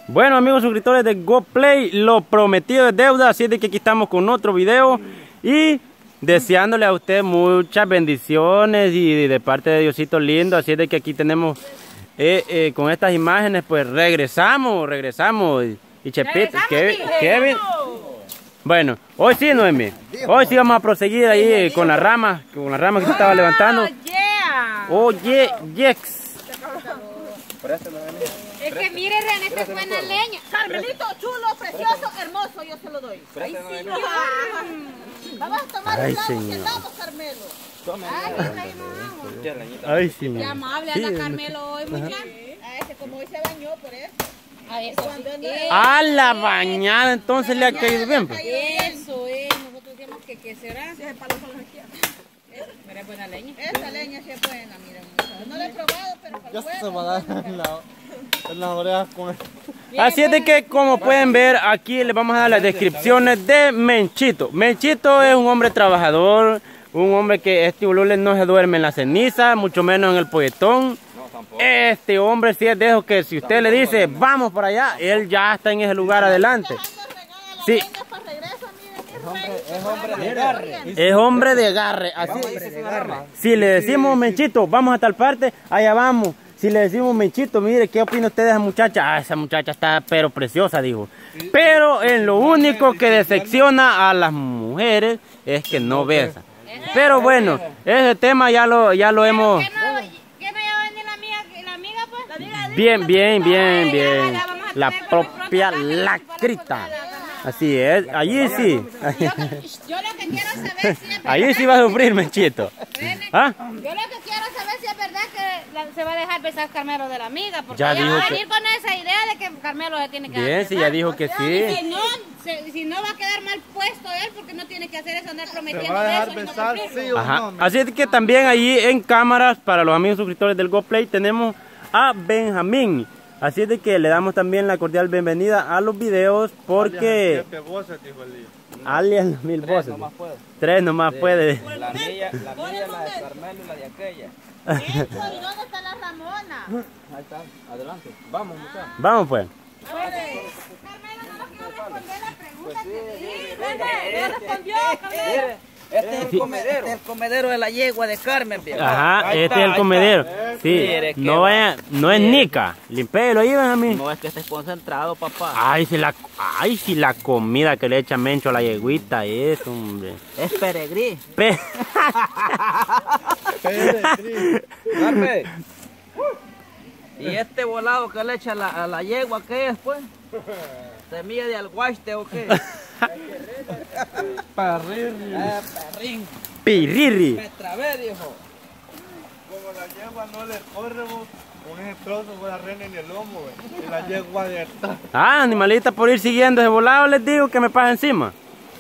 Bueno, amigos suscriptores de GoPlay, lo prometido es deuda, así es de que aquí estamos con otro video y deseándole a usted muchas bendiciones y de parte de Diosito lindo, así es de que aquí tenemos con estas imágenes, pues regresamos y Chepito, Kevin. Bueno, hoy sí, Noemi, hoy sí vamos a proseguir ahí con la rama que se estaba levantando. Oye, Jex. Es que mire, René, esta es buena leña. Carmelito, chulo, precioso, hermoso, yo se lo doy. Ay, señor. Vamos a tomar un trago que damos, Carmelo. Ay, señor. Qué amable anda Carmelo hoy, muchacha. A ese, como hoy se bañó, por eso. A eso sí. A la bañada, entonces le ha caído bien. Pues. Eso es, nosotros decimos que será. Si es para los izquierda. Pero es buena leña. Esa leña sí es buena, miren. No la he probado, pero para el Ya se va a dar en las orejas con el... Así es de que, como pueden ver, aquí les vamos a dar las descripciones de Menchito. Menchito es un hombre trabajador, un hombre que este ulule no se duerme en la ceniza, mucho menos en el polletón. Este hombre sí es de esos que si usted le dice, vamos por allá, él ya está en ese lugar adelante. Sí. Es hombre de garre. Es hombre de garre. Así. Si le decimos, Menchito, vamos a tal parte, allá vamos. Si le decimos, Menchito, mire, ¿qué opina usted de esa muchacha? Ah, esa muchacha está pero preciosa, dijo. Pero en lo único que decepciona a las mujeres es que no besa. Pero bueno, ese tema ya lo hemos... ¿Qué no va a venir la amiga, pues? Bien. La propia lacrita. Así es, allí sí. Yo lo que quiero saber si es verdad. Allí sí va a sufrir, Menchito. ¿Ah? Yo lo que quiero saber si es verdad que se va a dejar besar Carmelo de la amiga. Porque Ya ella dijo va a que- venir con esa idea de que Carmelo se tiene que Bien, sí, ya dijo que sí. Si no va a quedar mal puesto él porque no tiene que hacer eso, andar ¿Se prometiendo va a dejar eso y no besar, cumplirlo. sí o Ajá. no? Así es que también allí en cámaras, para los amigos suscriptores del GoPlay, tenemos a Benjamín. Así es de que le damos también la cordial bienvenida a los videos porque... 7 voces, dijo el día. alias los 1000 voces. Tres nomás puede. La mía, la de Carmelo y la de aquella. ¿Y dónde está la Ramona? Ahí está, adelante. Vamos, muchachos. Vamos pues. Carmelo no nos quiero responder la pregunta Mire, este es el comedero. Este es el comedero de la yegua de Carmen, viejo. Ajá, Ahí este está, es el ahí comedero. está. Sí, Mire, no vaya, no es nica. Limpéelo ahí, Benjamín. No es que estés concentrado, papá. Ay, si la comida que le echa Mencho a la yeguita es, hombre. Es peregrí. Pe- Carmen. ¿Y este volado que le echa a la yegua qué es, pues? ¿Semilla de alguaste o qué? Perrín. Piriri. Me trabé, viejo. Como la yegua no le corre, vos, con ese trozo fue la rena en el lomo, güey. Y la yegua de esta. Ah, animalita, por ir siguiendo ese volado, les digo que me pasa encima.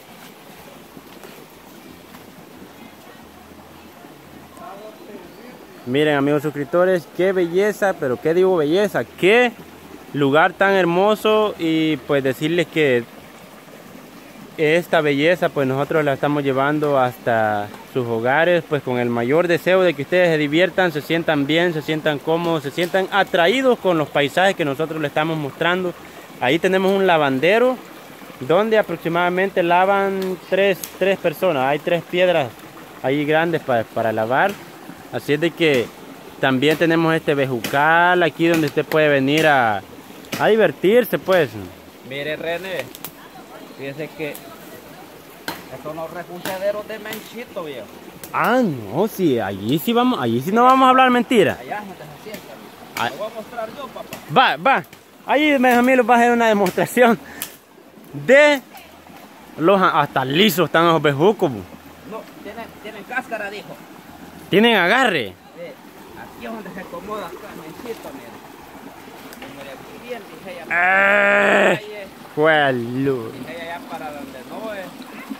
Miren, amigos suscriptores, qué belleza, pero qué digo belleza, qué lugar tan hermoso, y pues decirles que esta belleza pues nosotros la estamos llevando hasta sus hogares, pues con el mayor deseo de que ustedes se diviertan, se sientan bien, se sientan cómodos, se sientan atraídos con los paisajes que nosotros les estamos mostrando. Ahí tenemos un lavandero donde aproximadamente lavan tres personas. Hay 3 piedras ahí grandes para lavar. Así es de que también tenemos este bejucal aquí donde usted puede venir a divertirse, pues. Mire, René, fíjese que estos son los refugiaderos de Menchito, viejo. Ah, no, sí, allí sí no vamos a hablar mentira. Allá gente se sienta. Ah. Lo voy a mostrar yo, papá. Va. Ahí Benjamín les va a hacer una demostración de los hasta lisos están los bejucos. No, tienen cáscara, dijo. Tienen agarre. Aquí es donde se acomoda acá, Menchito, mire. Como de aquí bien, dije ella. Dije allá para donde no es.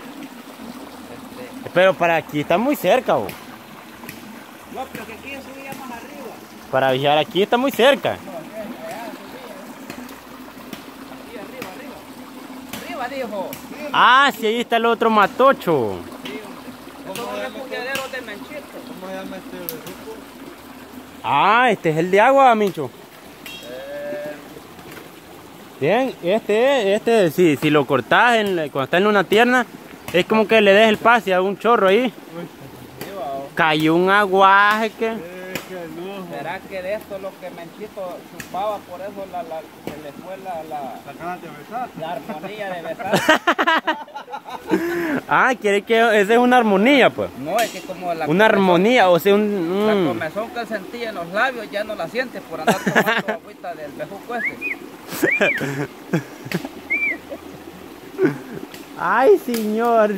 Pero para aquí está muy cerca, bo. No, pero que aquí subía más arriba. Para viajar aquí está muy cerca. Arriba, dijo. Ah, sí, ahí está el otro matocho. Estos son los refugiaderos de Menchito. ¿Cómo se llama este bejuco? Ah, este es el de agua, Mincho. Bien, si lo cortás cuando está en una tierna, es como que le des el pase a un chorro ahí. Cayó un aguaje que... ¿Será que de esto lo que Menchito chupaba, por eso se le fue la ganas de besar? La armonía de besar? Ah, quiere que esa es una armonía, pues. No, es que como una armonía, o sea, la comezón que él sentía en los labios ya no la siente por andar tomando agüita del bejuco ese. Ay, señor.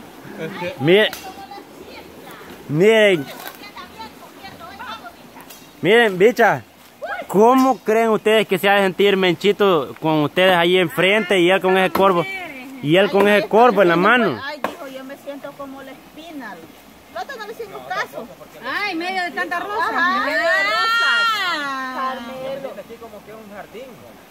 Miren, bicha, ¿cómo creen ustedes que se ha de sentir Menchito con ustedes ahí enfrente y él con ese corvo? Y él con ese corvo en la mano. Ay, dijo, yo me siento como la espina. Nosotros no le hicimos caso. Ay, medio de tanta rosa. Ajá, Medio de de Carmelo. Aquí como que es un jardín.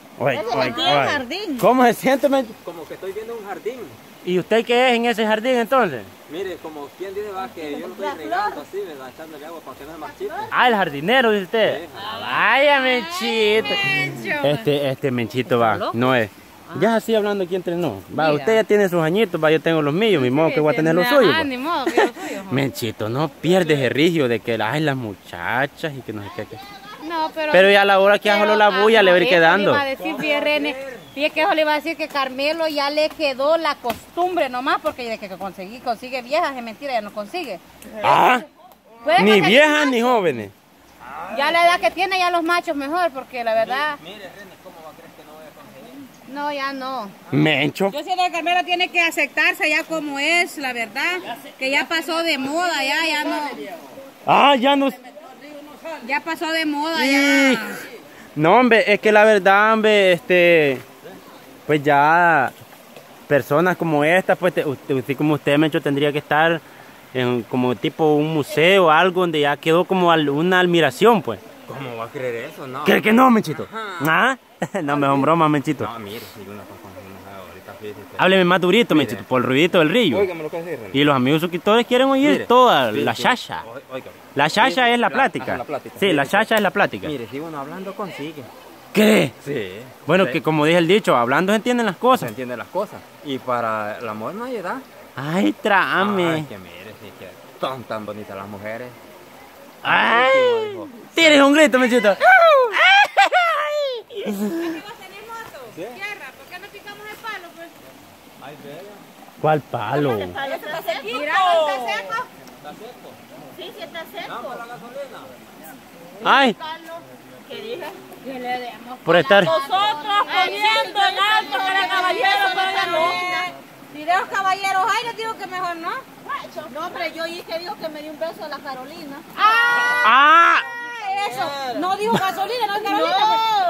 Jardín. ¿Cómo se siente, Menchito? Como que estoy viendo un jardín. ¿Y usted qué es en ese jardín entonces? Mire, como quien dice, va, que yo lo estoy regando así, ¿verdad? Echándole agua para que no se marchite. Ah, el jardinero, dice usted. Sí. Vaya, Menchito. Este Menchito va, no es. Ya es así hablando aquí entre nos. Va, usted ya tiene sus añitos, va, yo tengo los míos, mi modo que voy a tener los suyos. Ni modo, que los suyos. Menchito, no pierdes el rigio de que ay, las muchachas y que no sé qué. No, pero ya a la hora que hago la bulla le va a ir quedando. Le iba a decir, fíjate que eso le iba a decir que Carmelo ya le quedó la costumbre nomás, porque de que consigue viejas, es mentira, ya no consigue. Ah, Pues, ni porque viejas ni jóvenes. ya la edad que tiene, ya los machos mejor, porque la verdad... Mire, René, ¿cómo va a creer que no voy a conseguir? No, ya no. Mencho. Yo siento que Carmelo tiene que aceptarse ya como es, la verdad, que ya pasó de moda, ya no... Ah, ya no... Ya pasó de moda, ya... No, hombre, es que la verdad, hombre, pues ya personas como esta, pues usted como usted, Mencho, tendría que estar en como tipo un museo o algo donde ya quedó como una admiración, pues. ¿Cómo va a creer eso? No. ¿Cree que no, Menchito? ¿Ah? No, me son bromas, Menchito. No, mire, si una cosa ahorita fíjese. Hábleme más durito, Menchito, por el ruidito del río. Óigame lo que dice, René. Y los amigos suscriptores quieren oír Mire, toda sí, la sí. chacha. Óigame. La chacha es la plática. Ajá, la plática. Sí, la chacha es la plática. Mire, si uno hablando consigue. ¿Qué? Sí. Bueno, sí. que como dije el dicho, hablando se entienden las Se cosas. entiende las cosas. Y para el amor no hay edad. Ay, trame. Ay, que mire, sí, que son tan bonitas las mujeres. Ay, dijo. tienes un grito, Menchito. ¿Por qué no tenemos moto? Tierra, ¿por qué no picamos el palo, pues? Ay, bella. ¿Cuál palo? Está sequito. Mira, ¿no está seco? ¿Está seco? Sí, sí está seco. Vamos a la gasolina. Ay, Carlos, ¿qué dije? Que le demos. por estar... Nosotros poniendo en alto que la caballero para no. Videos caballeros, ay, les digo que mejor no. No, hombre, yo oí que dijo que me dio un beso a la Carolina. ¡Ah! Eso, no dijo gasolina, no es Carolina.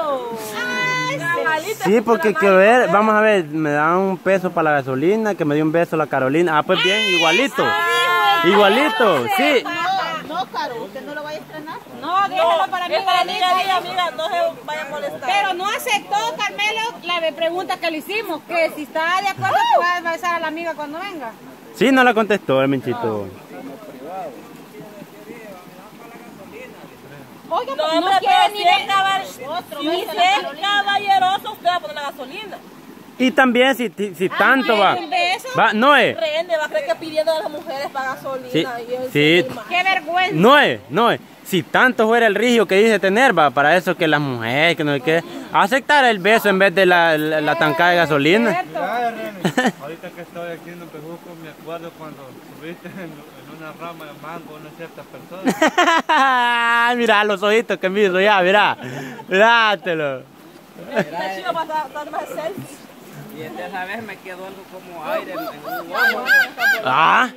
Ay, Sí, porque quiero ver, vamos a ver, me dan un peso para la gasolina, que me dio un beso la Carolina. Ah, pues bien, igualito. Igualito, sí. no, Caro, usted no lo vaya a estrenar. No, déjalo para mí, para mí. Amiga, no se vaya a molestar. Pero no aceptó, Carmelo, la pregunta que le hicimos, que si está de acuerdo que va a besar a la amiga cuando venga. Sí, no la contestó el Menchito. Oiga, No, pues hombre, no pero quiere si ni es, ver otro si beso a la es Carolina. caballeroso, usted va a poner la gasolina. Y también si tanto va. ¿Un beso? Va, Noé. Rehén, va a creer que pidiendo a las mujeres para gasolina. Sí, y eso sí. es mal. Qué vergüenza. Noé. Si tanto fuera el rigio que dice tener, va, para eso que las mujeres, que no sé qué, aceptar el beso en vez de la tancada de gasolina. Mira, René, ahorita que estoy aquí en Pejuco, me acuerdo cuando subiste en una rama de mango una cierta persona. Mira los ojitos que me hizo ya, mira. Mírátelo. Está chido para dar más selfie. Y esa vez me quedó algo como aire en un ojo. Ah.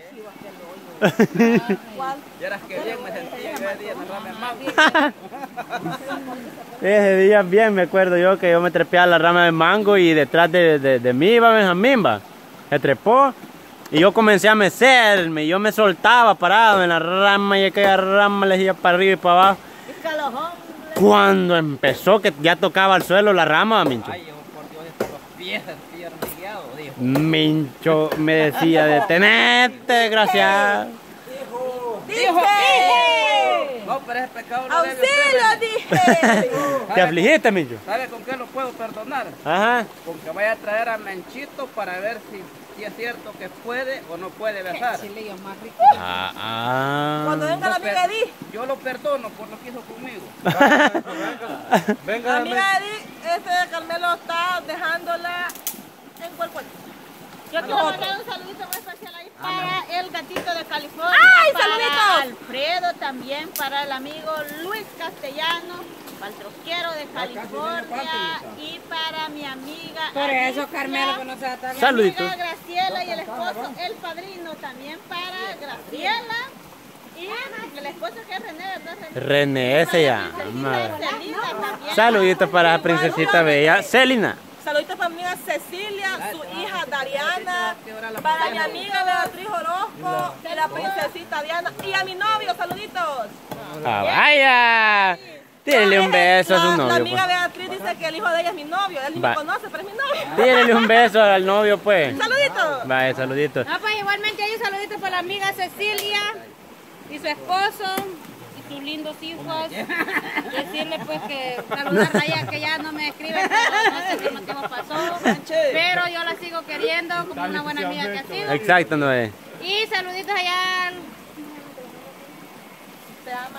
Vieras que bien me sentía ese día en el rama de mango. Ese día bien me acuerdo yo que yo me trepé a la rama de mango y detrás de mí iba Benjamín, va. Se trepó y yo comencé a mecerme y yo me soltaba parado en la rama y aquella rama le iba para arriba y para abajo. Cuando empezó que ya tocaba el suelo la rama, Mincho. Ay, yo por Dios, estos pies estoy hormigueado, dijo. Mincho me decía, detenete, desgraciado. ¡Dije! No, No, pero ese pecado no debe ¡Auxilio, ser. dije! ¿Te afligiste, Mincho? ¿Sabe con qué lo puedo perdonar? Ajá. Con que vaya a traer a Menchito para ver si es cierto que puede o no puede besar. Chilillo más rico. Cuando venga la amiga Edith, Yo lo perdono por lo que hizo conmigo. la Venga, amiga Edith, Carmelo está dejándola en cualquier. Yo quiero mandar un saludito muy especial ahí para el gatito de California. ¡Ay, para saluditos! Alfredo también, para el amigo Luis Castellano, para el troquero de California y para mi amiga. Por eso, Alicia, Carmelo, que no sea tan... mi Saluditos. amiga Graciela y el esposo, el padrino también para Graciela. Y el esposo que es René, ¿verdad? René se llama. Celina también. Saluditos para la princesita bella. Celina. Saluditos para mi amiga Cecilia, su hija Dariana, para mi amiga Beatriz Orozco y la princesita Diana. Y a mi novio, saluditos. Ah, vaya. Tírele un beso a su La novio. amiga Pues. Beatriz dice que el hijo de ella es mi novio. Él ni Va. me conoce, pero es mi novio. Tírele un beso al novio, pues. Saluditos. Vaya, saluditos. No, pues igualmente hay un saludito para la amiga Cecilia y su esposo y sus lindos hijos. Decirle pues que saludar a ella que ya no me escribe, pero no sé qué motivo pasó. Pero yo la sigo queriendo como una buena amiga que ha sido. Exacto, no es. Y saluditos allá al... Se llama...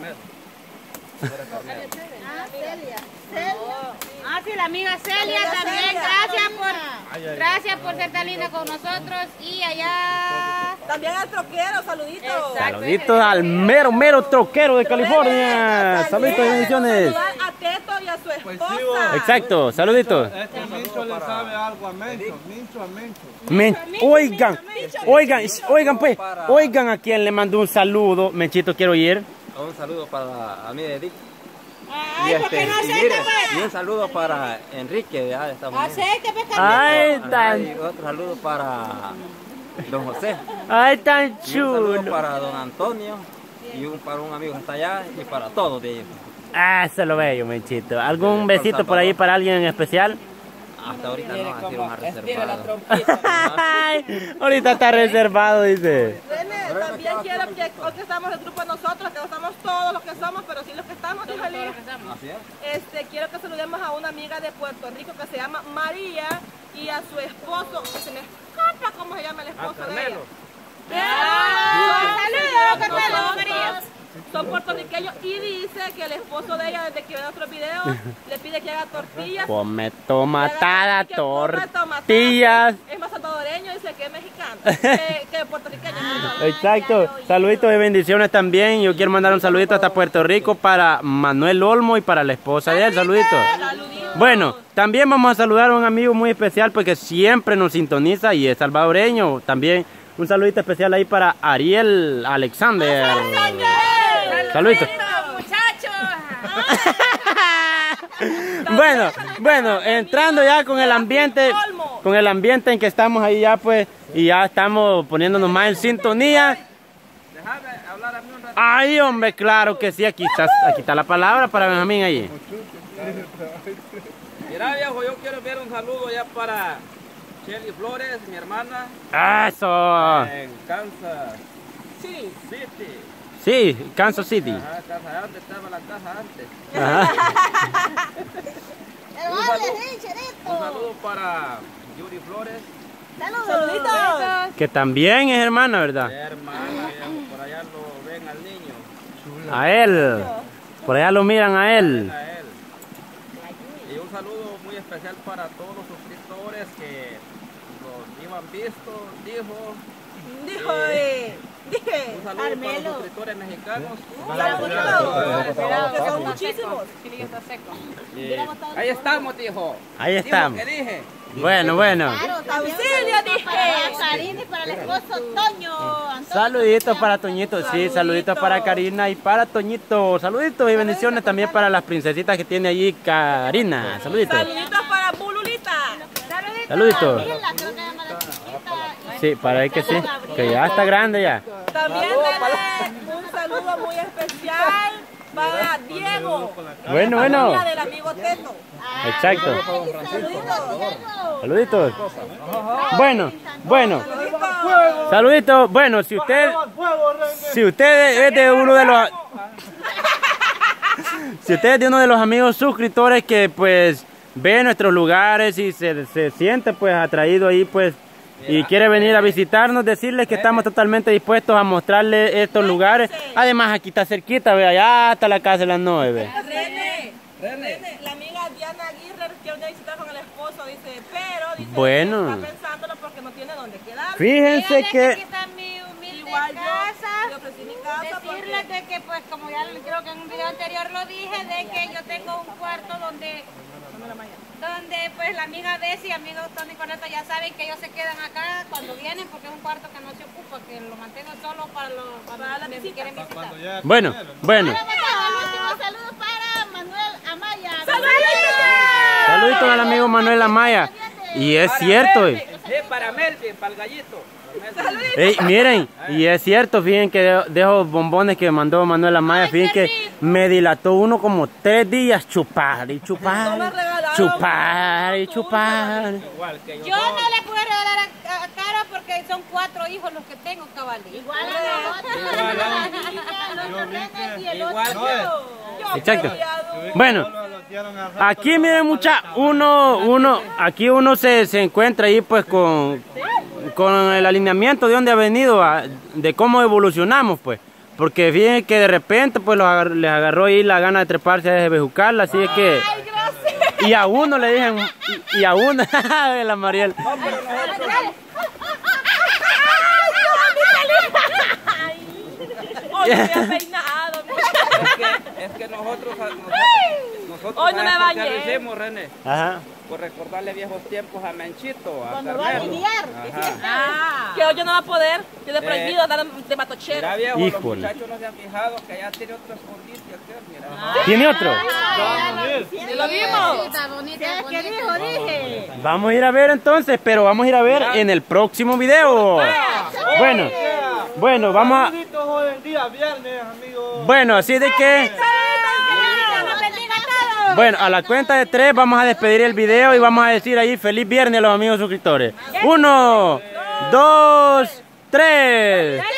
Ah, sí, la amiga Celia también. Gracias por ser tan linda con nosotros. Y allá... También al troquero, saluditos. Saluditos al mero troquero de California. Saluditos y bendiciones. Saludar a Teto y a su esposa. Exacto, saluditos. Este Mincho le sabe algo a Mencho. Mincho a Mencho. Oigan pues, oigan a quien le mandó un saludo. Menchito, quiero ir. Un saludo para mí de Edith. Ay, ¿por qué no mire, aceite, y un saludo para Enrique de Estados Unidos. Aceite, pues, Ay, Y tan, otro saludo para don José. ay, tan Y un saludo chulo. para don Antonio. Y para un amigo que está allá. Y para todos de ellos. Ah, eso lo veo, Menchito. ¿Algún besito por ahí para alguien en especial? Hasta ahorita no, así lo más reservado. Ay, ahorita está reservado, dice. René, también quiero que hoy que estamos el grupo de nosotros, que no estamos todos los que somos, pero sí los que estamos, híjole. Así es. Quiero que saludemos a una amiga de Puerto Rico que se llama María y a su esposo, que se me escapa cómo se llama el esposo de ella. Saludos, Carmelo, María. Son puertorriqueños y dice que el esposo de ella, desde que ve nuestros videos, le pide que haga tortillas. Come tomatada, que come tomatada. tortillas. Es más salvadoreño, dice que es mexicano, que puertorriqueño. Exacto. Saluditos y bendiciones también. Yo quiero mandar un saludito hasta Puerto Rico para Manuel Olmo y para la esposa de él. Saluditos. Bueno, también vamos a saludar a un amigo muy especial porque siempre nos sintoniza y es salvadoreño. También un saludito especial ahí para Ariel Alexander. Saluditos. Bueno, entrando ya con el ambiente en que estamos ahí ya pues, y ya estamos poniéndonos más en sintonía. Déjame hablar a mí un rato. Ay, hombre, claro que sí, aquí está la palabra para Benjamín allí. Mira, viejo, yo quiero enviar un saludo ya para Shelly Flores, mi hermana, Eso. en Kansas Sí. City. Sí, Kansas City. Ajá, casa antes, estaba la casa antes. Ajá. Un saludo para Yuri Flores, Saluditos. Que también es hermana, ¿verdad? hermana, viejo, por allá lo ven al niño, A él. Por allá lo miran a él. a él. Y un saludo muy especial para todos los suscriptores que los iban visto, dijo. Dije. Un saludo para los suscriptores mexicanos. Saluditos. Que son muchísimos. Y ahí estamos, dijo. Ahí estamos. ¿Qué dije? Bueno. Auxilio, dije. Para Karina y para el esposo Toño. Antonio. Saluditos para Toñito, sí, saluditos para Karina y para Toñito. Saluditos y bendiciones también para las princesitas que tiene allí Karina. Saluditos. Saluditos para Bululita. Saluditos. Creo que llama la chiquita. Sí, para ahí que sí, que ya está grande ya. También un saludo muy especial para Diego. Bueno. Familia del amigo Teto. Exacto. Saluditos. Saluditos. Bueno. Saluditos. Bueno, si usted es de uno de los Si usted es de uno de los amigos suscriptores que pues ve nuestros lugares y se siente pues atraído ahí pues y quiere venir a visitarnos, decirles que estamos totalmente dispuestos a mostrarle estos lugares. Además aquí está cerquita, vea, allá está la casa de las 9. René, la amiga Diana Aguirre quiere venir a visitar con el esposo, dice, pero dice Bueno. está pensándolo porque no tiene dónde quedar. Fíjense Díganle que... aquí está mi humilde Igual casa. yo ofrecí mi casa Decirles porque... de que pues como ya creo que en un video anterior lo dije, de que yo tengo un cuarto donde pues la amiga Bessie y amigo Tony Corneta ya saben que ellos se quedan acá cuando vienen porque es un cuarto que no se ocupa, que lo mantengo solo para las que quieren visitar. Cuando ya Bueno. El último saludo para Manuel Amaya. Saluditos al amigo Manuel Amaya. Y es cierto, Para Melvin, para el gallito. Ey, miren, y es cierto, fíjense que de esos bombones que mandó Manuel Amaya, fíjense que me dilató uno como 3 días chupar y chupar, chupar y chupar. Igual que Yo no le puedo regalar a Cara porque son 4 hijos los que tengo, cabalito. Igual a nosotros. Los nenes y el otro. Exacto. Bueno, aquí miren mucha, aquí uno se encuentra ahí pues con el alineamiento de dónde ha venido, de cómo evolucionamos pues. Porque fíjense que de repente pues les agarró ahí la gana de treparse a ese bejucal, así es que... Y a uno le dije, y a uno, la Mariel. Hoy me he peinado. es que nosotros Hoy no me bañé. ¿qué hicimos, René? Ajá. Por recordarle viejos tiempos a Menchito, a Cuando va a Carmelo. lidiar. Ajá. Que hoy yo no va a poder, tiene prohibido andar de matochero. Mira, viejo, Híjole. los muchachos no se han fijado que ya tiene otro escondite aquel, mira. ¿Tiene otro? ¿Lo vimos? Está bonita, ¿Qué dijo? Dije. Vamos a ir a ver entonces, pero vamos a ir a ver en el próximo video. Bueno, vamos a... hoy en día, viernes, amigos. Bueno, así de que... Bueno, a la cuenta de 3 vamos a despedir el video y vamos a decir ahí feliz viernes a los amigos suscriptores. 1, 2, 3.